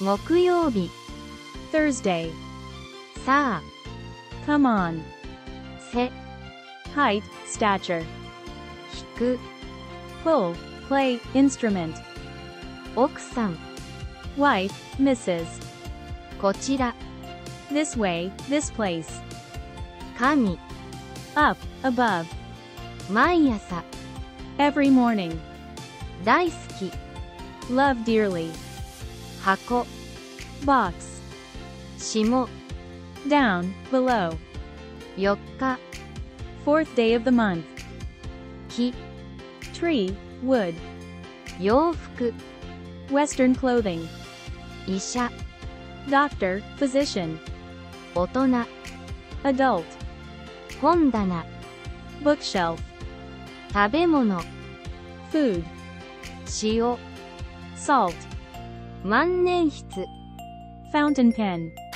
木曜日 Thursday. さあ Come on. 背 Height, stature. 弾く Pull, play, instrument. 奥さん Wife, Mrs. こちら This way, this place. 神 Up, above. 毎朝 Every morning. 大好き Love dearly. 箱 Box. 下 Down, below. 4日 Fourth day of the month. 木 Tree, wood. 洋服 Western clothing. 医者 Doctor, physician. 大人 Adult. 本棚 Bookshelf. 食べ物 Food. 塩 Salt. 万年筆 Fountain pen.